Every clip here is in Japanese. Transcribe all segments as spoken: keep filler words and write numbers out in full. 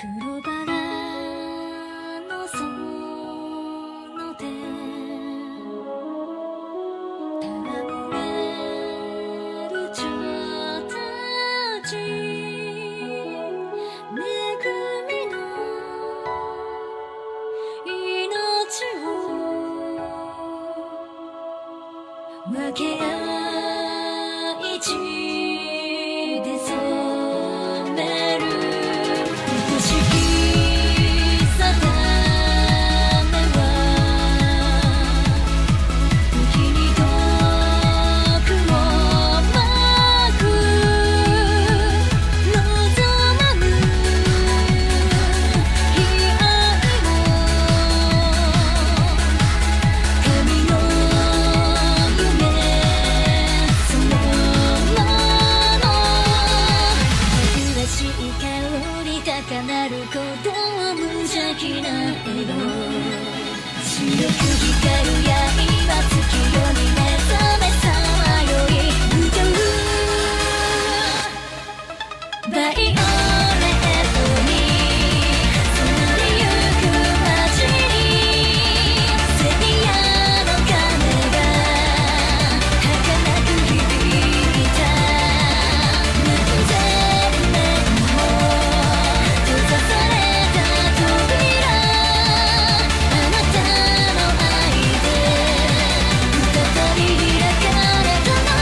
黒バラのその手戯れる蝶たち恵みの命を分け合い血で染める愛しき定めは時に毒をまく望まぬ悲哀を神の夢そのまま珍しい香り高鳴る鼓動無邪気な笑顔白く光る刃月夜に目覚めさまよい歌うバイオレットに染まりゆく街にセピアの鐘が儚く響いた無全面も閉ざされた扉あなたの愛で再び開かれたの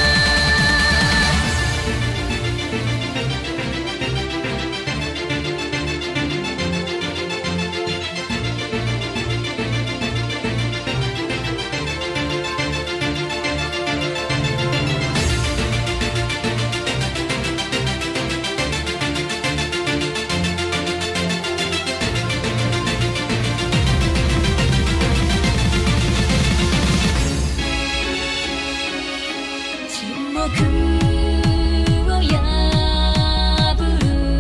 沈黙を破る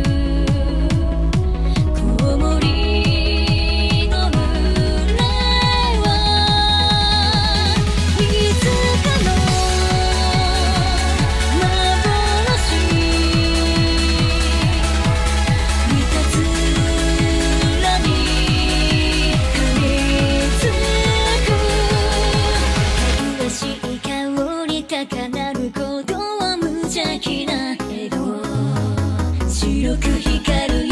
コウモリの群れはいつかの幻三田面に噛みつく麗しい香り高鳴る鼓動無邪気な笑顔白く光る